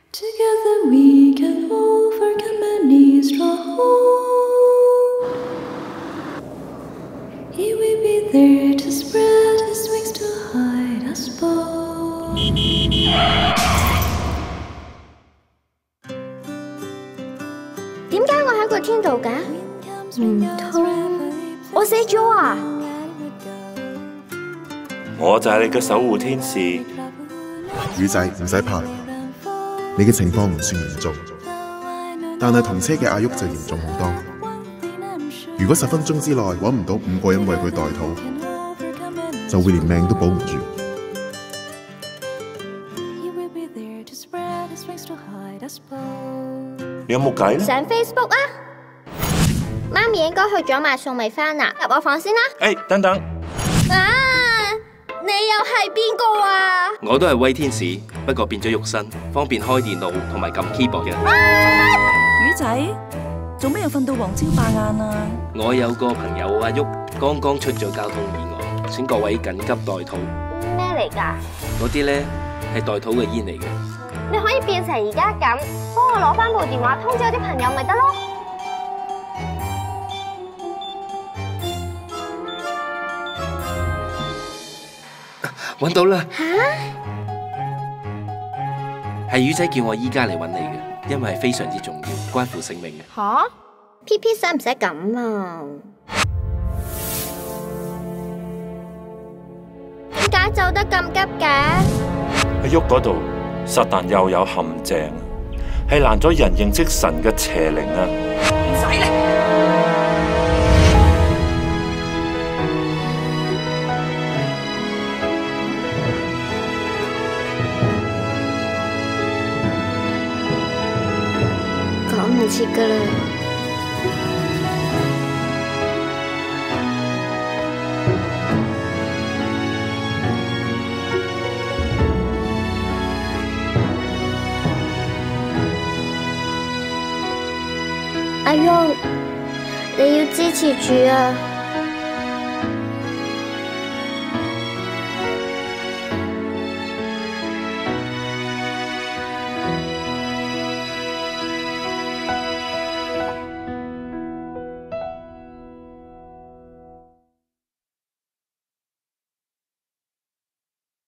Together we can overcome any struggle. He will be there to spread his wings to hide us both. 點解我喺個天度嘅？唔通我死咗啊？ 我就係你嘅守護天使。 魚仔唔使怕，你嘅情況唔算嚴重，但係同車嘅阿旭就嚴重好多。如果10分鐘之內揾唔到5個人為佢代禱，就會連命都保唔住。 你有冇計咧？ 上 Facebook 啊！媽咪應該去咗買餸未返啊？入我房先啦。 等等。 啊！你又係邊個啊？ 我都係威天使，不過變咗肉身，方便開電腦同埋撳 keyboard 嘅。 魚仔，做咩又瞓到黃朝白晏啊？ 我有個朋友阿旭，剛剛出咗交通意外，請各位緊急代禱。 咩嚟㗎？ 嗰啲咧係代禱嘅煙嚟嘅。 你可以變成而家咁，幫我攞翻部電話通知我啲朋友咪得咯。 搵到啦！ 吓？ 係魚仔叫我依家嚟搵你嘅，因為係非常之重要，關乎性命嘅。 吓 ？PP 使唔使咁啊？點解走得咁急嘅？ 喺喐嗰度，撒旦又有陷阱，係攔咗人認識神嘅邪靈啊！ 唔使啦。 趕唔切噶啦！阿旭，你要支持住啊！